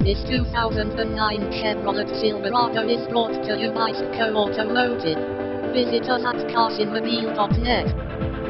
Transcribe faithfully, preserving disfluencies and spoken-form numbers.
This two thousand nine Chevrolet Silverado is brought to you by Sco Automotive. Visit us at cars in mobile dot net.